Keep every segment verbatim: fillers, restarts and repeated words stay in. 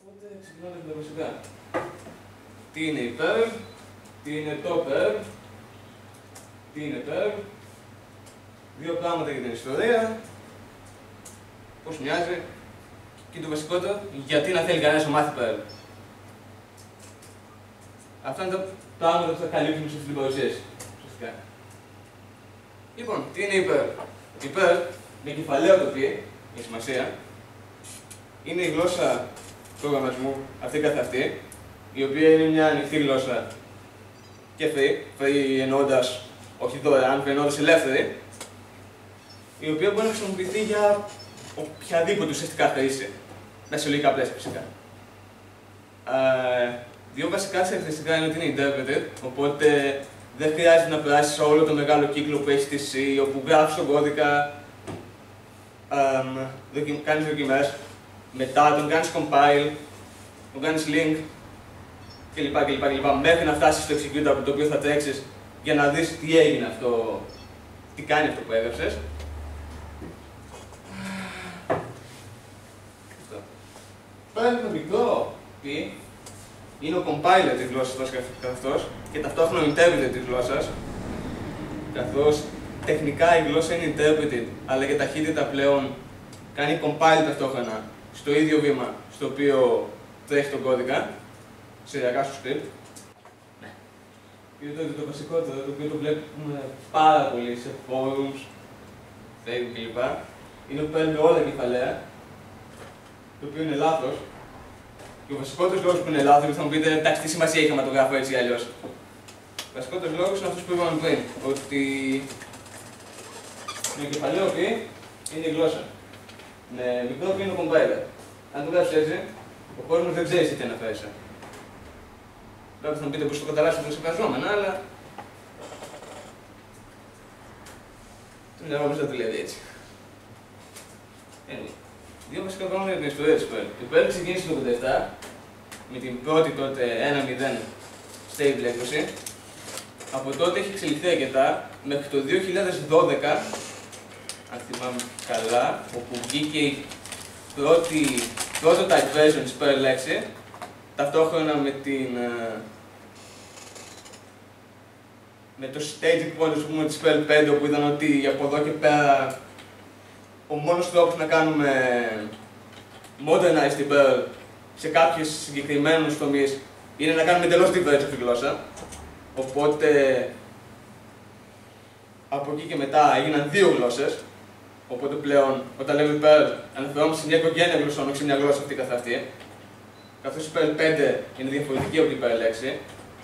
Οπότε ξεκινάμε με τα βασικά. Τι είναι η Perl, τι είναι το Perl, τι είναι Perl, δύο πράγματα για την ιστορία, πώς μοιάζει και το βασικότερο, γιατί να θέλει κανένας να μάθει Perl. Αυτά είναι τα πράγματα που θα καλύψουμε σε αυτή την παρουσίαση. Ουσιαστικά. Λοιπόν, τι είναι η Perl. Η Perl, με κεφαλαίο το πει, έχει σημασία, είναι η γλώσσα προγραμματισμού, αυτή καθ' αυτή, η οποία είναι μια ανοιχτή γλώσσα και free, free εννοώντας, όχι δωρεάν, free εννοώντας ελεύθερη, η οποία μπορεί να χρησιμοποιηθεί για οποιαδήποτε ουσιαστικά χρήση, μέσα σε λογικά πλαίσια φυσικά. Uh, δύο βασικά χαρακτηριστικά είναι ότι είναι interpreted, οπότε δεν χρειάζεται να περάσεις όλο το μεγάλο κύκλο που έχει στη C, όπου γράφεις τον κώδικα, um, δοκι... κάνεις δοκιμές, μετά τον κάνεις compile, τον κάνεις link κλπ. κλπ, κλπ. Μέχρι να φτάσεις στο execute από το οποίο θα τρέξεις για να δεις τι έγινε αυτό, τι κάνει αυτό που έγραψες. Πέρα το μικρό π είναι ο compiler της γλώσσας καθ' αυτός και ταυτόχρονα ο interpreter της γλώσσας, καθώς τεχνικά η γλώσσα είναι interpreted, αλλά για ταχύτητα πλέον κάνει compile ταυτόχρονα στο ίδιο βήμα στο οποίο τρέχει τον κώδικα, σειριακά στο script. Ναι. Και το, το βασικότερο, το οποίο το βλέπουμε πάρα πολύ σε forums, Facebook κλπ. Είναι που παίρνει όλα κεφαλαία, το οποίο είναι λάθος. Και ο βασικότερος λόγος που είναι λάθος, θα μου πείτε, εντάξει, τι σημασία έχει να το γράφω έτσι ή αλλιώς. Ο βασικότερος λόγος είναι αυτός που είπαμε πριν, ότι με κεφαλαίο π είναι η γλώσσα. Με μικρό π είναι ο compiler. Αν το γράψεις έτσι, ο κόσμος δεν ξέρει τι αναφέρεσαι. Βέβαια θα μου πείτε πως το καταλάβεις σε φραζόμενα, αλλά το μυαλό μας δεν το λέει έτσι. Anyway. Δύο βασικά πράγματα για την ιστορία της Perl. Η Perl ξεκίνησε το ογδόντα επτά με την πρώτη τότε ένα μηδέν stable έκδοση. Από τότε έχει εξελιχθεί αρκετά μέχρι το δύο χιλιάδες δώδεκα, αν θυμάμαι καλά, όπου βγήκε η πρώτη prototype version της Perl έξι, ταυτόχρονα με την με το staging point πούμε, της Perl πέντε, όπου είδαν ότι από εδώ και πέρα ο μόνος τρόπος να κάνουμε modernize την Perl σε κάποιους συγκεκριμένους τομείς είναι να κάνουμε εντελώς diverse αυτή τη γλώσσα. Οπότε από εκεί και μετά έγιναν δύο γλώσσες. Οπότε πλέον όταν λέμε Perl αναφερόμαστε σε μια οικογένεια γλωσσών, όχι σε μια γλώσσα αυτή καθ' αυτή. Καθώς η Perl πέντε είναι διαφορετική από την Perl έξι.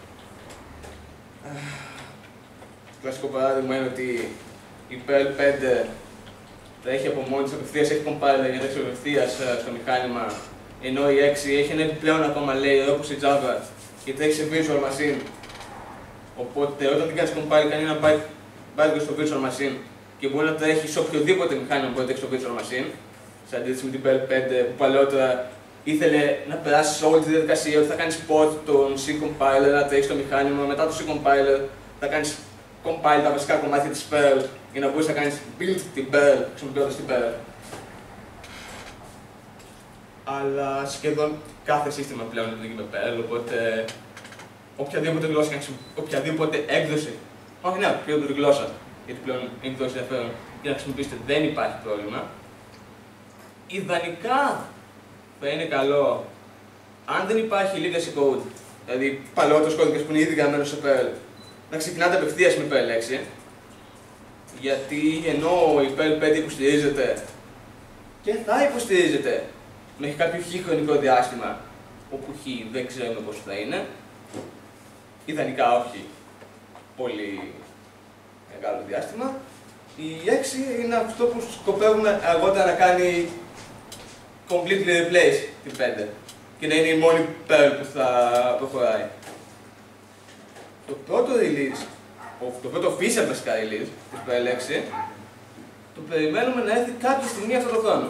Κλασικό παράδειγμα είναι ότι η Perl πέντε θα έχει από μόνη της απευθείας, έχει compiler για τρέξει απευθείας στο μηχάνημα, ενώ η έξι έχει ένα επιπλέον ακόμα layer όπως η Java και τρέχει σε Virtual Machine. Οπότε όταν την κάνεις compile κάνει ένα byte στο Virtual Machine και μπορεί να τρέχει σε οποιοδήποτε μηχάνημα που τρέχει στο Virtual Machine. Σε αντίθεση με την Perl πέντε που παλαιότερα ήθελε να περάσει όλη τη διαδικασία ότι θα κάνεις port τον C-compiler να τρέχει στο μηχάνημα, μετά το C-compiler θα κάνεις compile τα βασικά κομμάτια της Perl για να μπορείς να κάνεις build την Perl χρησιμοποιώντας την Perl. Αλλά σχεδόν κάθε σύστημα πλέον λειτουργεί με Perl, οπότε οποιαδήποτε γλώσσα, οποιαδήποτε έκδοση, όχι ναι, οποιαδήποτε γλώσσα, γιατί πλέον είναι τόσο ενδιαφέρον για να χρησιμοποιήσετε δεν υπάρχει πρόβλημα. Ιδανικά θα είναι καλό αν δεν υπάρχει legacy code, δηλαδή παλαιότερος κώδικας που είναι ήδη γραμμένος σε Perl, να ξεκινάτε απευθείας με Perl έξι, γιατί ενώ η Perl πέντε υποστηρίζεται και θα υποστηρίζεται μέχρι κάποιο χ χρονικό διάστημα, όπου χ δεν ξέρουμε πώς θα είναι, ιδανικά όχι πολύ μεγάλο διάστημα, η έξι είναι αυτό που σκοπεύουμε αργότερα να κάνει completely replace την πέντε και να είναι η μόνη Perl που θα προχωράει. Το πρώτο release, το πρώτο official βασικά release της Perl έξι, το περιμένουμε να έρθει κάποια στιγμή αυτό το χρόνο.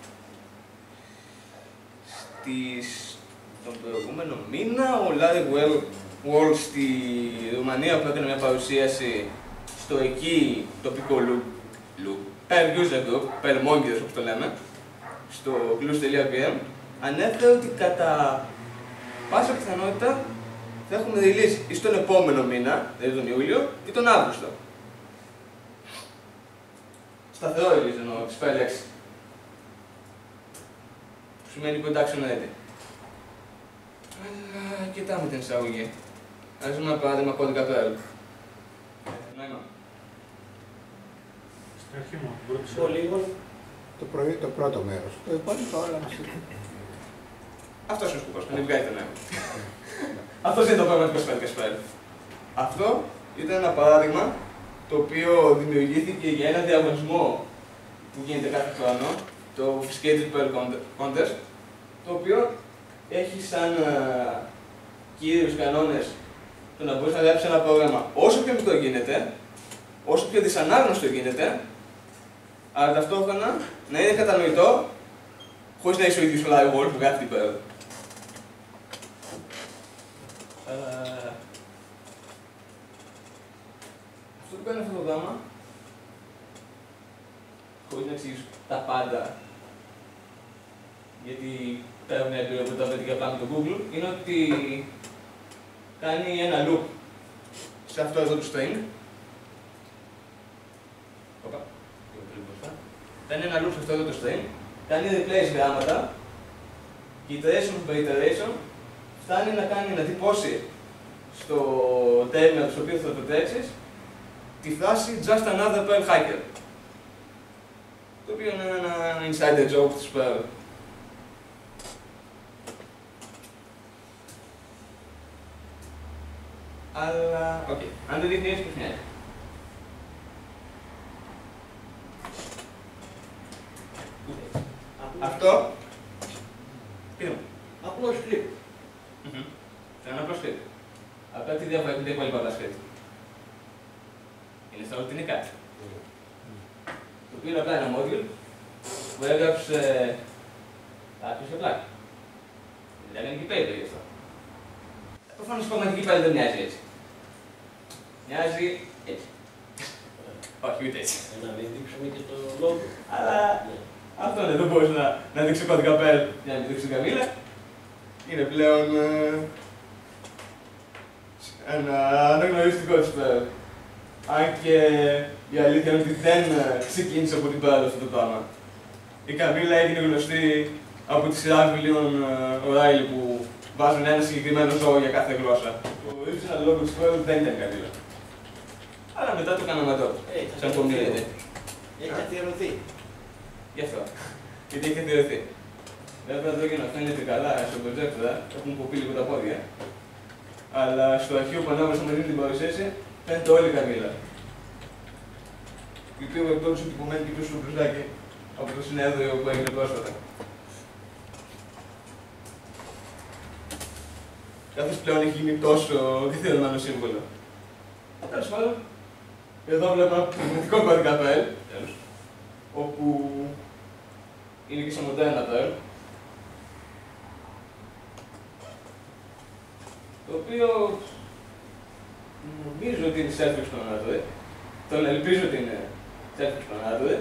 Στις... τον προηγούμενο μήνα, ο Larry Wall στη Ρουμανία που έκανε μια παρουσίαση στο εκεί τοπικό loop, Perl User Group, Perl Monkeys όπως το λέμε, στο clues τελεία πι εμ, ανέφερε ότι κατά πάσα πιθανότητα θα έχουμε release ή στον επόμενο μήνα, δηλαδή τον Ιούλιο, ή τον Αύγουστο. Σταθερό release εννοώ, της Spell έξι. Που σημαίνει production ready. Αλλά κοιτάμε την εισαγωγή. Ας δούμε ένα παράδειγμα κώδικα Perl. Νόημα. Στην αρχή μου, πρώτη Το λίγο. Το, πρωί, το πρώτο μέρος. Το υπόλοιπο όλα μας είναι. Αυτός είναι ο σκοπός, να μην βγάλει το νέο. Αυτός είναι το πραγματικό Spell και Spell. Αυτό ήταν ένα παράδειγμα το οποίο δημιουργήθηκε για ένα διαγωνισμό που γίνεται κάθε χρόνο, το Obfuscated Perl Contest, το οποίο έχει σαν uh, κύριους κανόνες το να μπορείς να γράψεις ένα πρόγραμμα όσο πιο μικρό γίνεται, όσο πιο δυσανάγνωστο γίνεται, αλλά ταυτόχρονα να είναι κατανοητό χωρίς να είσαι ο ίδιος ο Larry Wolf που γράφει την Perl. Uh, αυτό που κάνει αυτό το πράγμα, χωρίς να εξηγήσω τα πάντα, γιατί πέρα μια εμπειρία που τα βρείτε για πάνω το Google, είναι ότι κάνει ένα loop σε αυτό εδώ το string. Οπα, κάνει ένα loop σε αυτό εδώ το string, κάνει replace γράμματα και iteration per iteration φτάνει να κάνει να τυπώσει στο terminal στο οποίο θα το τρέξεις τη φράση just another Perl hacker. Το οποίο είναι ένα insider joke της Perl. Αλλά, οκ, okay. Αν δεν δείχνει έτσι, πώς μοιάζει. Αυτό, πείτε μου. Απλό script. Είναι ένα απλό script. Απλά τι διαφορά έχουν τα υπόλοιπα από τα script. Είναι σαν ότι είναι κάτι. Το οποίο είναι απλά ένα module που έγραψε κάποιος σε πλάκα. Λέγανε και paper γι' αυτό. Προφανώς η πραγματική πάλι δεν μοιάζει έτσι. Μοιάζει έτσι. Όχι, ούτε έτσι. Να μην δείξουμε και το λόγο. Αλλά αυτό είναι, δεν μπορείς να, να δείξεις κώδικα Perl για να μην δείξεις την καμήλα. Είναι πλέον ε, ένα αναγνωριστικό της Perl. Αν και η αλήθεια είναι ότι δεν ξεκίνησε από την Perl αυτό το πράγμα. Η καμήλα έγινε γνωστή από τη σειρά βιβλίων O'Reilly που βάζουν ένα συγκεκριμένο ζώο για κάθε γλώσσα. Το original logo της Perl δεν ήταν καμήλα. Αλλά μετά το κάναμε εδώ, σαν community. Έχει καθιερωθεί. Γι' αυτό. Γιατί έχει καθιερωθεί. Βέβαια εδώ και να φαίνεται καλά στο projector, έχουν κοπεί λίγο τα πόδια. Αλλά στο αρχείο που ανάβασα μαζί την παρουσίαση, φαίνεται όλη η καμήλα. Η οποία εκτός του τυπωμένη και πίσω στο μπροστάκι από το συνέδριο που έγινε πρόσφατα. Καθώς πλέον έχει γίνει τόσο καθιερωμένο σύμβολο. Τέλος πάντων, εδώ βλέπω ένα πραγματικό κώδικα Perl, όπου είναι και σε μοντέρνα Perl, το οποίο νομίζω ότι είναι self-explanatory, τον ελπίζω ότι είναι self-explanatory.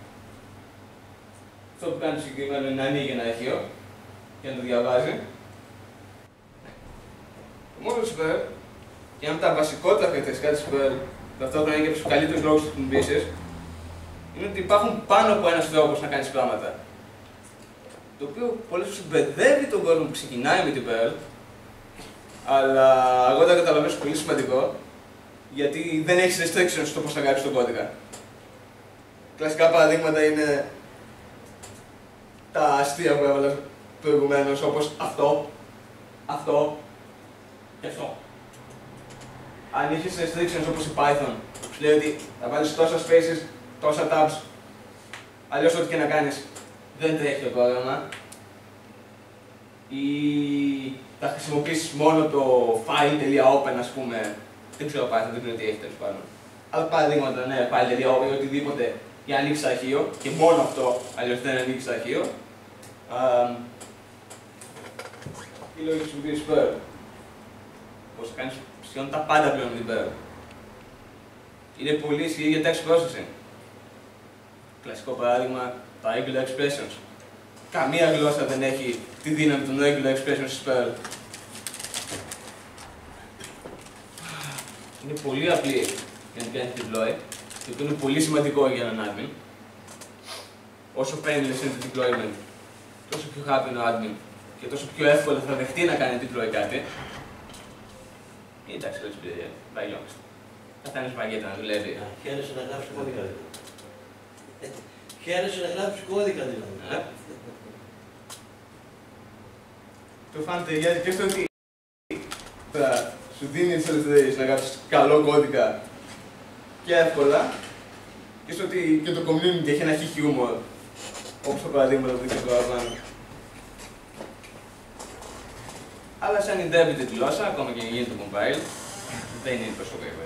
Αυτό που κάνει συγκεκριμένο είναι να ανοίγει ένα αρχείο και να το διαβάζει. Το μόνο της Perl, και ένα από τα βασικότερα χαρακτηριστικά της Perl, ταυτόχρονα είναι και από τους καλύτερους λόγους της χρησιμοποίησης, είναι ότι υπάρχουν πάνω από ένας τρόπος να κάνεις πράγματα. Το οποίο πολλές φορές μπερδεύει τον κόσμο που ξεκινάει με την Perl, αλλά εγώ δεν καταλαβαίνω πολύ σημαντικό, γιατί δεν έχεις restrictions στο πώς θα γράψεις τον κώδικα. Κλασικά παραδείγματα είναι τα αστεία που έβαλα προηγουμένως, όπως αυτό, αυτό και αυτό. Αν είχες restrictions όπως η Python, που σου λέει ότι θα βάλεις τόσα spaces, τόσα tabs, αλλιώς ό,τι και να κάνεις δεν τρέχει το πρόγραμμα, ή θα χρησιμοποιήσεις μόνο το file.open, ας πούμε, δεν ξέρω Python, δεν ξέρω τι έχει τέλος πάντων. Άλλα παραδείγματα, ναι, file.open ή οτιδήποτε για να ανοίξεις αρχείο, και μόνο αυτό, αλλιώς δεν ανοίξεις αρχείο. Τι λόγοι χρησιμοποιείς Perl. Πώς θα κάνεις σχεδόν τα πάντα πλέον με την Perl. Είναι πολύ ισχυρή για text processing. Κλασικό παράδειγμα, τα regular expressions. καμία γλώσσα δεν έχει τη δύναμη του regular expression spell. Είναι πολύ απλή για να κάνει deploy, το οποίο είναι πολύ σημαντικό για έναν admin. Όσο painless είναι το deployment, τόσο πιο happy είναι ο admin και τόσο πιο εύκολα θα δεχτεί να κάνει deploy κάτι. Εντάξει, let's be real, βαγιόμαστε. Καθένας βαγγέται να δουλεύει. Χαίρεσαι να γράψεις κώδικα δηλαδή. Χαίρεσαι να γράψεις κώδικα δηλαδή. Το φαν ταιριάζει και στο ότι θα σου δίνει τις ελευθερίες να γράψεις καλό κώδικα και εύκολα και στο ότι και το community έχει ένα χι humor, όπως τα παραδείγματα που δείχνει το παραπάνω. Αλλά σαν interpreted γλώσσα, ακόμα και γίνεται το compile, δεν είναι τόσο γρήγορα.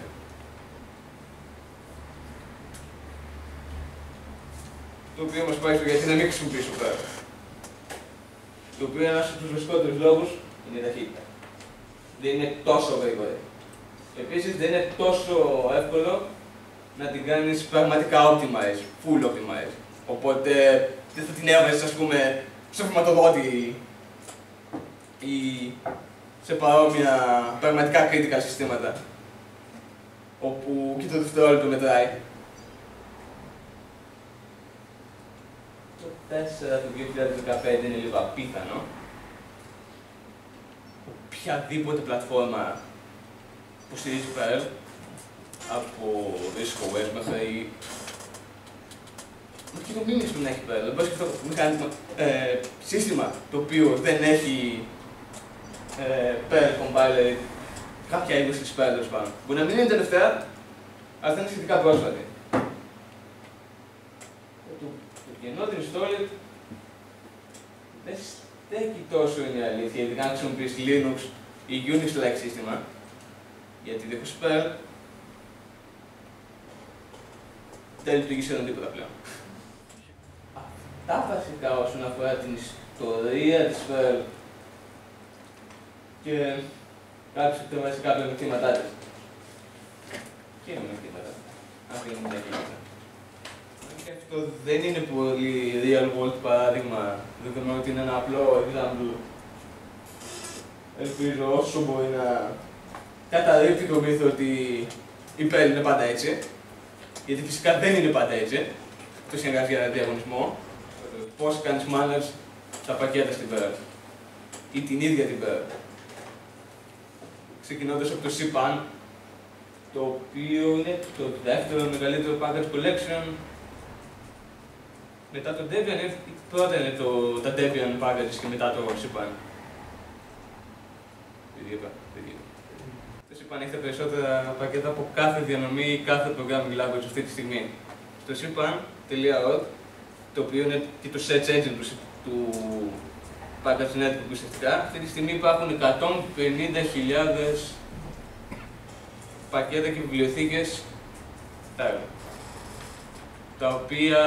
Το οποίο μας πάει στο γιατί να μην χρησιμοποιήσω πέρα. Το οποίο είναι ένας από τους βασικότερους λόγους είναι η ταχύτητα. Δεν είναι τόσο γρήγορη. Επίσης δεν είναι τόσο εύκολο να την κάνεις πραγματικά optimize, full optimize. Οπότε δεν θα την έβαζες, ας πούμε, στο χρηματοδότη ή σε παρόμοια πραγματικά critical συστήματα, όπου και το δευτερόλεπτο μετράει. Το τέσσερα του δύο χιλιάδες δεκαπέντε είναι λίγο απίθανο. Οποιαδήποτε πλατφόρμα που στηρίζει Perl, από RISC-O S μέχρι και το Linux που να έχει Perl. Δεν μπορεί να σκεφτώ μηχανισμό, ε, σύστημα το οποίο δεν έχει ε, Perl compiler, κάποια είδους της Perl τέλος πάντων. Μπορεί να μην είναι τελευταία, αλλά θα είναι σχετικά πρόσφατη. Το, το κενό την installer δεν στέκει τόσο, είναι η αλήθεια, ειδικά αν χρησιμοποιείς Linux ή Unix-like σύστημα, γιατί δίχως Perl δεν λειτουργεί σχεδόν τίποτα πλέον. Αυτά βασικά όσον αφορά την ιστορία της Perl και κάποιες βασικά πλεονεκτήματά της. Και μειονεκτήματα. Αυτή είναι μια κοινότητα. Και αυτό δεν είναι πολύ real world παράδειγμα, δεδομένου ότι είναι ένα απλό example. Ελπίζω όσο μπορεί να καταρρύπτει το μύθο ότι η Perl είναι πάντα έτσι. Γιατί φυσικά δεν είναι πάντα έτσι. Το συνεργάζει για ένα διαγωνισμό. Πώς κάνεις manage τα πακέτα στην Perl ή την ίδια την Perl. Ξεκινώντας από το cpan, το οποίο είναι το δεύτερο μεγαλύτερο package collection. Μετά το Debian, πρώτα είναι το, τα Debian packages και μετά το cpan. Το cpan έχει τα περισσότερα πακέτα από κάθε διανομή ή κάθε programming language αυτή τη στιγμή. Το cpan.org, το οποίο είναι και το search engine του, του package network ουσιαστικά, αυτή τη στιγμή υπάρχουν εκατόν πενήντα χιλιάδες πακέτα και βιβλιοθήκες Perl, τα οποία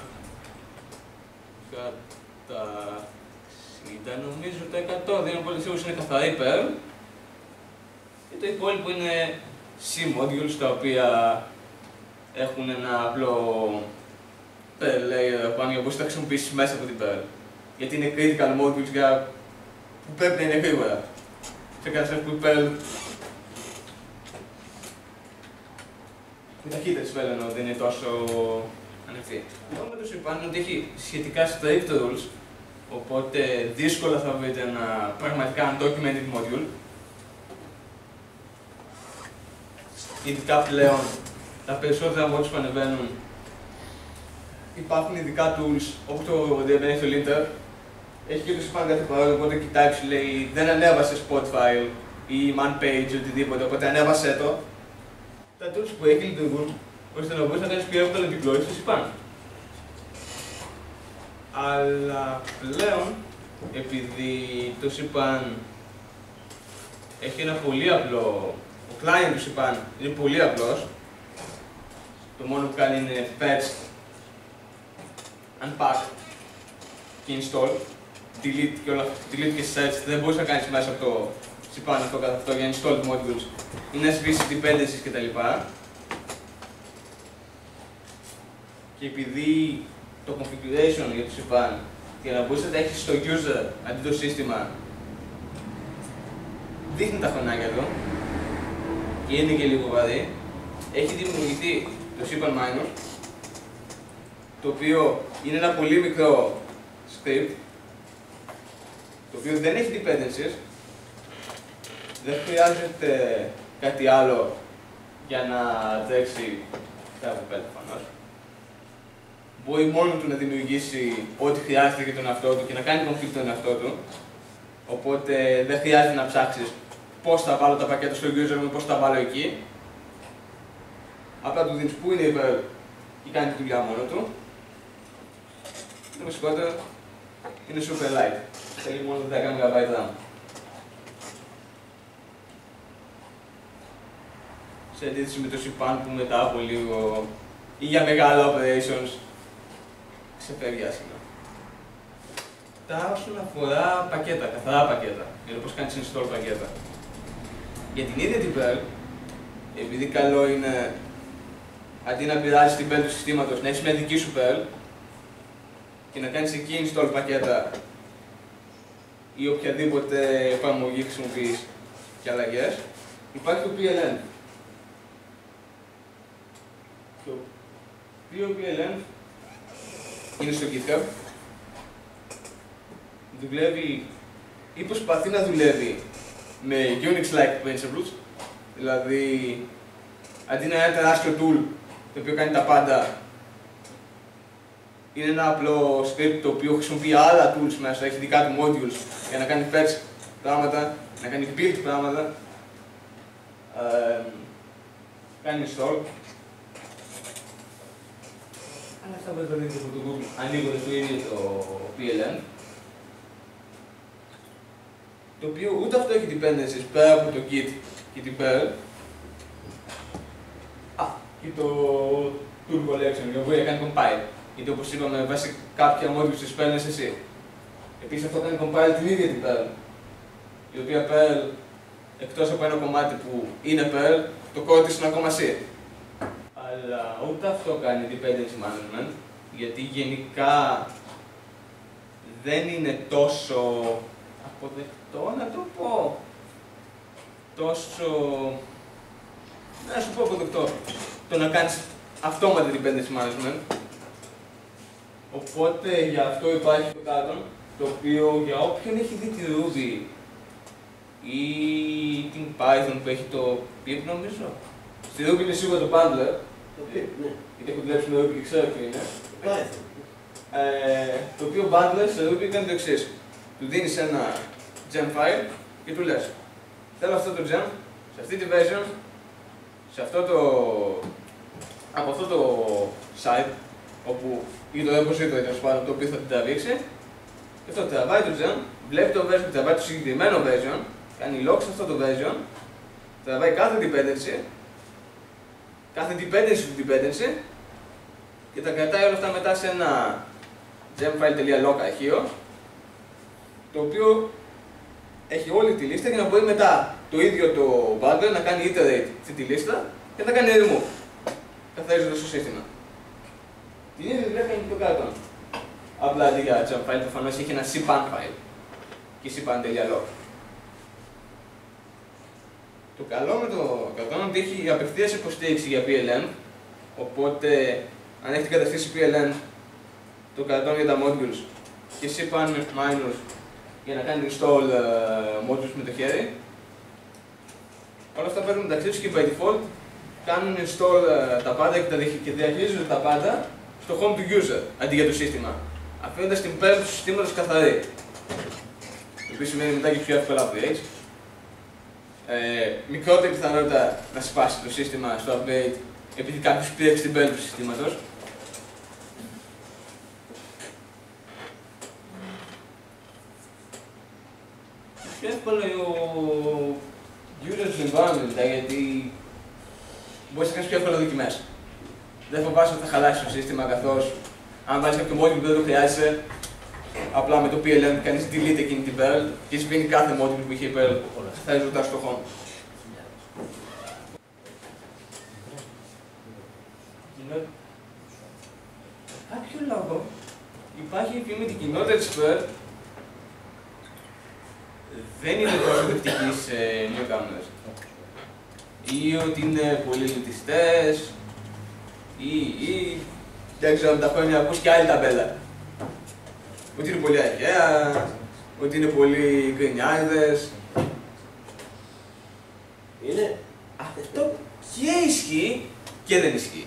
κατά εξήντα νομίζω το εκατό, δεν είναι πολύ σίγουρος, είναι καθαρή Perl και το υπόλοιπο είναι C-modules, τα οποία έχουν ένα απλό Perl layer πάνω για να μπορείς να τα χρησιμοποιήσεις μέσα από την Perl. Γιατί είναι critical modules για που πρέπει να είναι γρήγορα. Σε κατάσταση που η Perl η ταχύτητα της Perl ενώ δεν είναι τόσο ανοιχτή. Το με το cpan είναι ότι έχει σχετικά strict rules, οπότε δύσκολα θα βρείτε ένα πραγματικά undocumented module. Ειδικά πλέον τα περισσότερα modules που ανεβαίνουν υπάρχουν ειδικά tools, όπως το Debian έχει το linter, έχει και το cpan κάθε παρόλο, οπότε κοιτάει σου λέει δεν ανέβασε spot file ή man page οτιδήποτε, οπότε ανέβασέ το. Τα tools που έχει λειτουργούν, ώστε να μπορείς να κάνεις πιο εύκολα deploy στο cpan. Αλλά πλέον, επειδή το cpan έχει ένα πολύ απλό, ο client του cpan είναι πολύ απλός, το μόνο που κάνει είναι fetch, unpack και install, delete και όλα, delete και search, δεν μπορείς να κάνεις μέσα από το cpan αυτό καθ' αυτό για install modules ή να σβήσεις dependencies κτλ. Και επειδή το configuration για το cpan και να μπορείς να τα έχεις στο user αντί το σύστημα, δείχνει τα χρονάκια του και είναι και λίγο βαρύ. Έχει δημιουργηθεί το Sipan Minor, το οποίο είναι ένα πολύ μικρό script, το οποίο δεν έχει dependencies, δεν χρειάζεται κάτι άλλο για να τρέξει κάπου πέρα προφανώς. Μπορεί μόνο του να δημιουργήσει ό,τι χρειάζεται για τον εαυτό του και να κάνει config τον εαυτό του. Οπότε δεν χρειάζεται να ψάξεις πώς θα βάλω τα πακέτα στο user μου, πώς θα βάλω εκεί. Απλά του δίνεις που είναι η Perl και κάνει τη δουλειά μόνο του. Το βασικότερο είναι super light. Θέλει μόνο δέκα μεγα μπάιτ RAM. Σε αντίθεση με το Sipan που μετά από λίγο ή για μεγάλα operations ξεφεύγει άσχημα. Τα όσον αφορά πακέτα, καθαρά πακέτα, για το πώς κάνεις install πακέτα. Για την ίδια την Perl, επειδή καλό είναι αντί να πειράζεις την Perl του συστήματος, να έχεις μια δική σου Perl και να κάνεις εκεί install πακέτα ή οποιαδήποτε εφαρμογή χρησιμοποιείς και αλλαγές, υπάρχει το πι ελ εν. Το οποίο πι ελ εν είναι στο GitHub, δουλεύει ή προσπαθεί να δουλεύει με Unix-like principles, δηλαδή αντί να είναι ένα τεράστιο tool το οποίο κάνει τα πάντα, είναι ένα απλό script το οποίο χρησιμοποιεί άλλα tools μέσα, έχει δικά του modules για να κάνει fetch πράγματα, να κάνει build πράγματα, ε, κάνει install. Αλλά αυτά μπορείτε να δείτε από το Google ανοίγοντας το ίδιο το πι ελ εν. Το οποίο ούτε αυτό έχει dependencies πέρα από το Git και την Perl. Α, και το tool collection για να κάνει compile. Γιατί όπως είπαμε, βάσει κάποια modules τις παίρνεις εσύ. Επίσης αυτό κάνει compile την ίδια την Perl. Η οποία Perl, εκτός από ένα κομμάτι που είναι Perl, το code της είναι ακόμα C. Αλλά ούτε αυτό κάνει dependency management, γιατί γενικά δεν είναι τόσο αποδεκτό να το πω. Τόσο... να σου πω αποδεκτό. Το να κάνεις αυτόματα dependency management. Οπότε γι' αυτό υπάρχει το κάτω, το οποίο για όποιον έχει δει τη Ruby ή την Python που έχει το pip νομίζω. Στη Ruby είναι σίγουρα το bundler. Το pip, ναι. Γιατί έχω δουλέψει με Ruby και ξέρω ποιο είναι. Python. Ε, το οποίο bundler σε Ruby κάνει το εξής. Του δίνεις ένα gem file και του λες θέλω αυτό το gem, σε αυτή τη version, σε αυτό το... από αυτό το site, όπου ή το repository τέλος πάντων, το οποίο θα την τραβήξει, και αυτό τραβάει το gem, βλέπει το version, τραβάει το συγκεκριμένο version, κάνει lock σε αυτό το version, τραβάει κάθε dependency, κάθε dependency του dependency και τα κρατάει όλα αυτά μετά σε ένα gemfile.log αρχείο, το οποίο έχει όλη τη λίστα για να μπορεί μετά το ίδιο το bundler να κάνει iterate αυτή τη λίστα και να κάνει remove, καθαρίζοντας το σύστημα. Την ίδια δουλειά κάνει και το κάτω. Απλά αντί για gemfile προφανώς έχει ένα Sipan file και Sipan.log. Το καλό με το κάτω είναι ότι έχει απευθείας υποστήριξη για πι ελ εν, οπότε αν έχετε καταστήσει πι ελ εν, το κρατών για τα modules και Sipan minus για να κάνει install uh, modules με το χέρι. Όλα αυτά παίρνουν μεταξύ τους και by default κάνουν install uh, τα πάντα και, τα διαχει και διαχειρίζονται τα πάντα στο home του user αντί για το σύστημα, αφήνοντας την Perl του συστήματος καθαρή. Το οποίο σημαίνει μετά και πιο εύκολα upgrades. Ε, μικρότερη πιθανότητα να σπάσει το σύστημα στο upgrade επειδή κάποιος πήρεξε την Perl του συστήματος. Πιο εύκολο ο user environment, γιατί μπορείς να κάνεις πιο εύκολα δοκιμές. Δεν φοβάσαι ότι θα χαλάσει το σύστημα, καθώς αν βάλεις κάποιο module που δεν το χρειάζεσαι, απλά με το πι ελ εν κάνεις delete εκείνη την Perl και σβήνει κάθε module που είχε η Perl, θα ριζωτάς στο home. Κάποιο λόγο, υπάρχει η φήμη ότι η κοινότητα της Perl δεν είναι τόσο δεκτική σε newcomers. Ή ότι είναι πολύ λυτιστές, ή, ή δεν ξέρω με τα χρόνια ακούς και άλλη ταμπέλα. Ότι είναι πολύ αρχαία, ότι είναι πολύ γκρινιάριδες. Είναι. Αυτό και ισχύει και δεν ισχύει.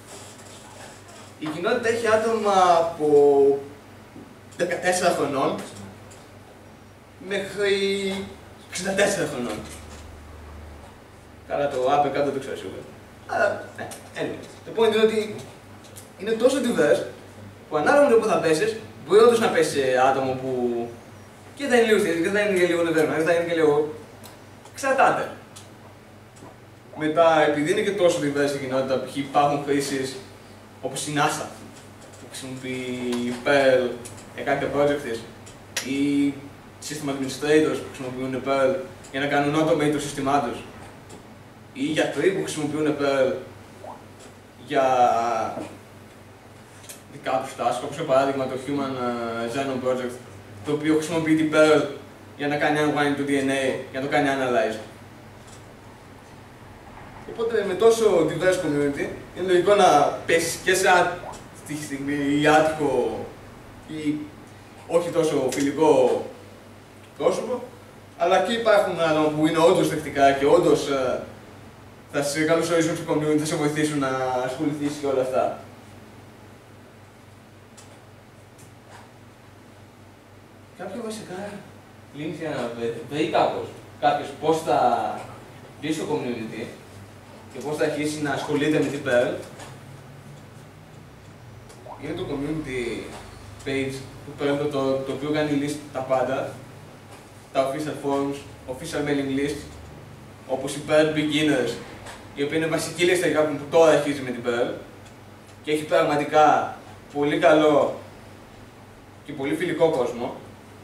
Η κοινότητα έχει άτομα από δεκατέσσερα χρονών μέχρι εξήντα τέσσερα χρονών. Καλά, το άπε κάτω δεν ξέρω σίγουρα. Αλλά, ναι, anyway. Το point είναι ότι είναι τόσο diverse που ανάλογα με το που θα πέσεις, μπορεί όντως να πέσει σε άτομο που και θα είναι λίγο στήριξη, και θα είναι και λίγο νευτερμένο, και θα είναι και λίγο. Εξαρτάται. Μετά, επειδή είναι και τόσο diverse η κοινότητα, π.χ. υπάρχουν χρήσεις όπως η NASA που χρησιμοποιεί Perl για κάποια project της, ή system administrators που χρησιμοποιούν Perl για να κάνουν automate το σύστημά τους, ή γιατροί που χρησιμοποιούν Perl για δικά τους tasks, όπως για παράδειγμα το Human Genome Project, το οποίο χρησιμοποιεί την Perl για να κάνει unwinding του ντι εν έι, για να το κάνει analyze. Οπότε με τόσο diverse community, είναι λογικό να πέσεις και σε αυτή τη στιγμή ή άτυχο ή όχι τόσο φιλικό πρόσωπο, αλλά και υπάρχουν άτομα που είναι όντως δεκτικά και όντως θα σε καλωσορίσουν στο community, θα σε βοηθήσουν να ασχοληθείς και όλα αυτά. Κάποια βασικά links για να βρει κάπως κάποιος πώς θα μπει στο community και πώς θα αρχίσει να ασχολείται με την Perl είναι το community page του Perl, το, το, το οποίο κάνει list τα πάντα, τα official forums, official mailing lists, όπως η Perl Beginners, η οποία είναι βασική λίστα για κάποιον που τώρα αρχίζει με την Perl και έχει πραγματικά πολύ καλό και πολύ φιλικό κόσμο.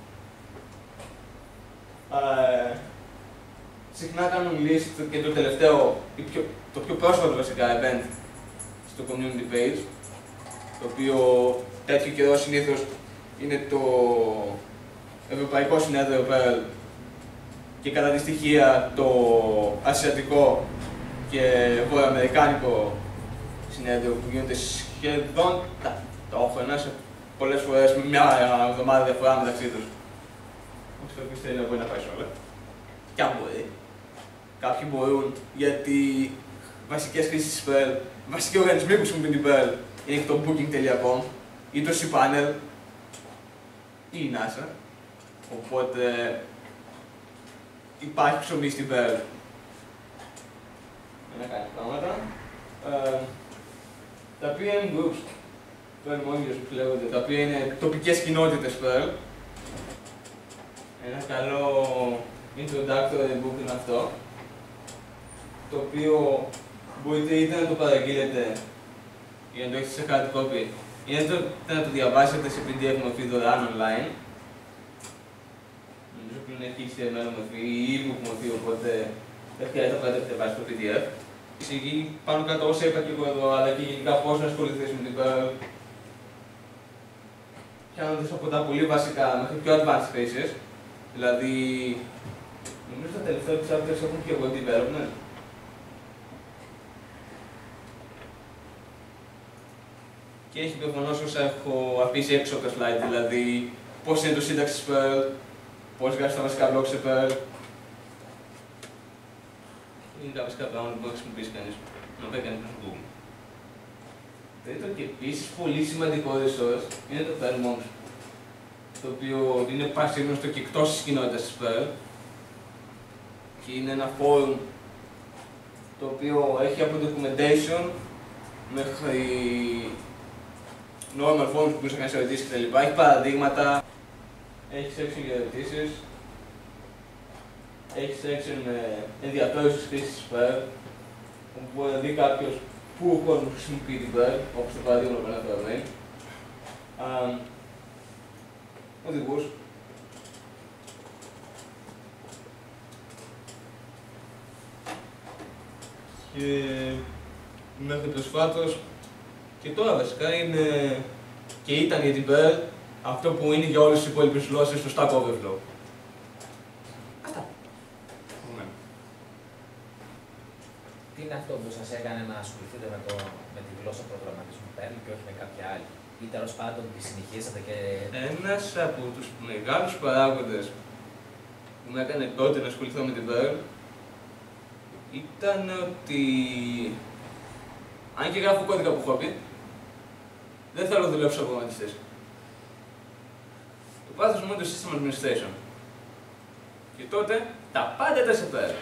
Uh, συχνά κάνουν list και το τελευταίο, πιο, το πιο πρόσφατο βασικά event στο community page, το οποίο τέτοιο καιρό συνήθως είναι το Ευρωπαϊκό Συνέδριο Perl και κατά τη στοιχεία το Ασιατικό και Βορειοαμερικάνικο Συνέδριο που γίνονται σχεδόν ταυτόχρονα, σε πολλές φορές με μια εβδομάδα διαφορά μεταξύ τους. Όχι το οποίο θέλει να μπορεί να πάει σε όλα. Κι αν μπορεί. Κάποιοι μπορούν γιατί βασικές χρήσεις της Perl, βασικοί οργανισμοί που χρησιμοποιούν την Perl είναι το booking τελεία com ή το cPanel ή η NASA. Οπότε υπάρχει ψωμί στην Perl για να κάνει πράγματα. Ε, τα πι εμ groups, Perl monitors που λέγονται, τα οποία είναι τοπικές κοινότητες Perl. Ένα καλό introductory book είναι αυτό, το οποίο μπορείτε είτε να το παραγγείλετε για να το έχετε σε hard copy, ή να το, να το διαβάσετε σε πι ντι εφ μορφή δωρεάν online. Νομίζω πλέον έχει σε μέλλον μορφή ή ebook μορφή, οπότε δεν χρειάζεται να πάτε να στο πι ντι εφ. Εισηγεί πάνω κάτω όσα είπα και εγώ εδώ, αλλά και γενικά πώς να ασχοληθείς με την Perl. Πιάνοντας από τα πολύ βασικά μέχρι πιο advanced phases. Δηλαδή, νομίζω τα τελευταία chapters έχουν και web development. Και έχει προφανώς όσα έχω αφήσει έξω από τα slide, δηλαδή πώς είναι το σύνταξη της Perl, πώς γράφει τα βασικά blocks σε Perl. Είναι τα βασικά πράγματα που μπορεί να χρησιμοποιήσει κανείς, να πάει κανείς στο Google. Τρίτο και επίσης πολύ σημαντικό resource είναι το Perl Monks, το οποίο είναι πασίγνωστο και εκτός της κοινότητας της Perl και είναι ένα forum το οποίο έχει από documentation μέχρι normal forums που μπορείς να κάνεις ερωτήσεις κτλ. Έχει παραδείγματα, έχει section για ερωτήσεις, έχει section με ενδιαφέρουσες χρήσεις της Perl, όπου μπορεί να δει κάποιος πού ο κόσμος χρησιμοποιεί την Perl, όπως το παραδείγμα που ανέφερα πριν. Οδηγούς. Και μέχρι προσφάτως και τώρα βασικά είναι και ήταν για την Perl Αυτό που είναι για όλες τις υπόλοιπες γλώσσες στο Stack Overflow. Αυτά. Ναι. Τι είναι αυτό που σας έκανε να ασχοληθείτε με, το, με τη γλώσσα προγραμματισμού Perl και όχι με κάποια άλλη? Ή τέλος πάντων τη συνεχίσατε και... Ένας από τους μεγάλους παράγοντες που με έκανε τότε να ασχοληθώ με την Perl ήταν ότι αν και γράφω κώδικα από χόμπι, δεν θέλω να δουλέψω προγραμματιστής. Το πάθος μου είναι το System Administration. Και τότε τα πάντα ήταν σε Perl.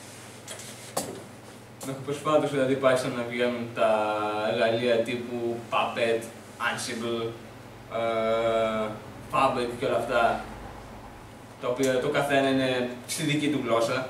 Μέχρι προσφάτως δηλαδή άρχισαν να βγαίνουν τα εργαλεία τύπου Puppet, Ansible, uh, Fabric και όλα αυτά, τα οποία το καθένα είναι στη δική του γλώσσα.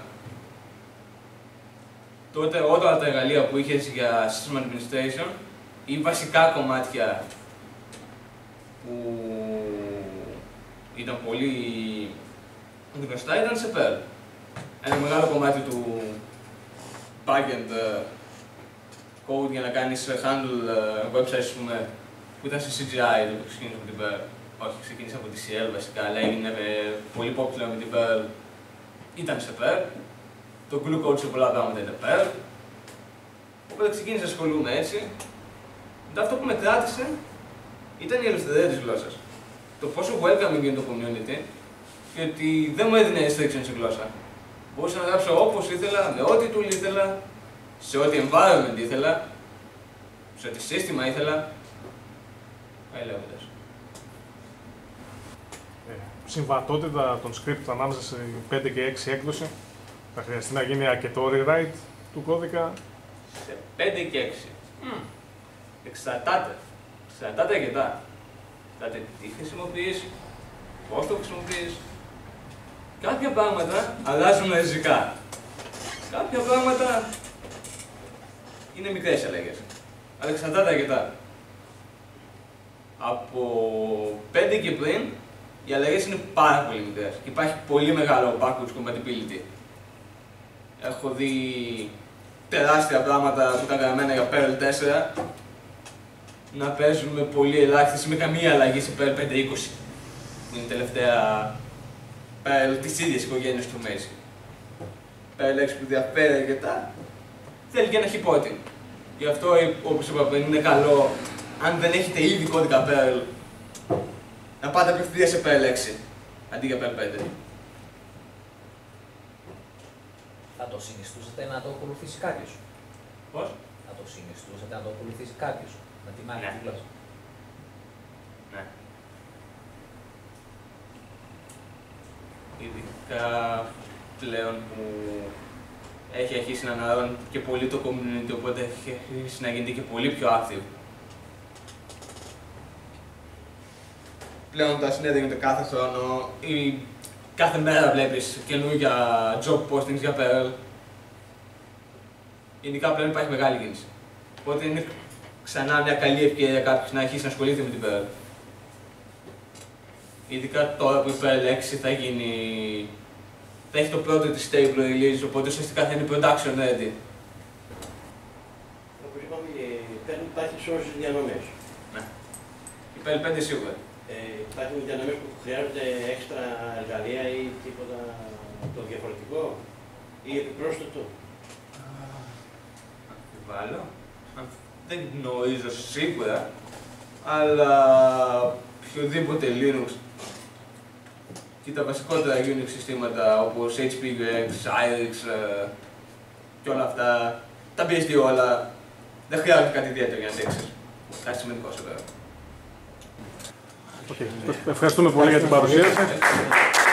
Τότε όλα τα εργαλεία που είχες για System Administration ή βασικά κομμάτια που ήταν πολύ γνωστά ήταν σε Perl. Ένα μεγάλο κομμάτι του backend code για να κάνεις handle websites, ας πούμε, που ήταν σε σι τζι άι, το που ξεκίνησε από την Perl. Όχι, ξεκίνησε από τη σι ελ βασικά, αλλά έγινε πολύ popular με την Perl. Ήταν σε Perl. Το glue code σε πολλά πράγματα ήταν Perl. Οπότε ξεκίνησα να ασχολούμαι έτσι. Μετά αυτό που με κράτησε ήταν η ελευθερία της γλώσσας. Το πόσο welcoming είναι το community και ότι δεν μου έδινε restriction στη γλώσσα. Μπορούσα να γράψω όπως ήθελα, με ό,τι tool ήθελα, σε ό,τι environment ήθελα, σε ό,τι σύστημα ήθελα. Πάει λέγοντας. Ε, συμβατότητα των script ανάμεσα σε πέντε και έξι έκδοση. Θα χρειαστεί να γίνει αρκετό rewrite του κώδικα. Σε πέντε και έξι. Mm. Εξαρτάται. Εξαρτάται αρκετά. Εξαρτάται τι χρησιμοποιείς, πώς το χρησιμοποιείς. Κάποια πράγματα αλλάζουν ριζικά. Κάποια πράγματα είναι μικρές αλλαγές. Αλλά εξαρτάται αρκετά. Από πέντε και πριν, οι αλλαγές είναι πάρα πολύ μικρές. Υπάρχει πολύ μεγάλο backwards compatibility. Έχω δει τεράστια πράγματα που ήταν γραμμένα για Perl τέσσερα να παίζουν με πολύ ελάχιστες, με καμία αλλαγή σε Perl πέντε είκοσι, που είναι η τελευταία Perl της ίδιας οικογένειας του Μέση. Perl έξι που διαφέρει αρκετά, θέλει και ένα χιπότι. Γι' αυτό, όπως είπα πριν, είναι καλό, αν δεν έχετε ήδη κώδικα Perl, να πάτε απευθείας σε Perl έξι, αντί για Perl πέντε. Θα το συνιστούσατε να το ακολουθήσει κάποιος? Πώς? Θα το συνιστούσατε να το ακολουθήσει κάποιος, να τη μάθει τη γλώσσα? Ναι. Ειδικά πλέον που έχει αρχίσει να αναλώνει και πολύ το community, οπότε έχει αρχίσει να γίνεται και πολύ πιο active. Πλέον τα συνέδρια γίνεται κάθε χρόνο ή κάθε μέρα βλέπεις καινούργια job postings για Perl. Ειδικά πλέον υπάρχει μεγάλη κίνηση. Οπότε είναι ξανά μια καλή ευκαιρία κάποιος να αρχίσει να ασχολείται με την Perl. Ειδικά τώρα που η Perl έξι θα γίνει... θα έχει το πρώτο της stable release, οπότε ουσιαστικά θα είναι production ready. Όπως είπαμε, η Perl υπάρχει σε όλες τις διανομές. Ναι. Η Perl πέντε σίγουρα. Ε, υπάρχουν διανομές που χρειάζονται έξτρα εργαλεία ή τίποτα το διαφορετικό ή επιπρόσθετο? Αμφιβάλλω. Δεν γνωρίζω σίγουρα, αλλά οποιοδήποτε Linux και τα βασικότερα Unix συστήματα όπως έιτς πι γιου εξ, άιρεξ και όλα αυτά, τα μπι ες ντι όλα, δεν χρειάζεται κάτι ιδιαίτερο για να αντέξεις. Κάτι σημαντικό σε βέβαια. Okay. Ευχαριστούμε πολύ για την παρουσίαση.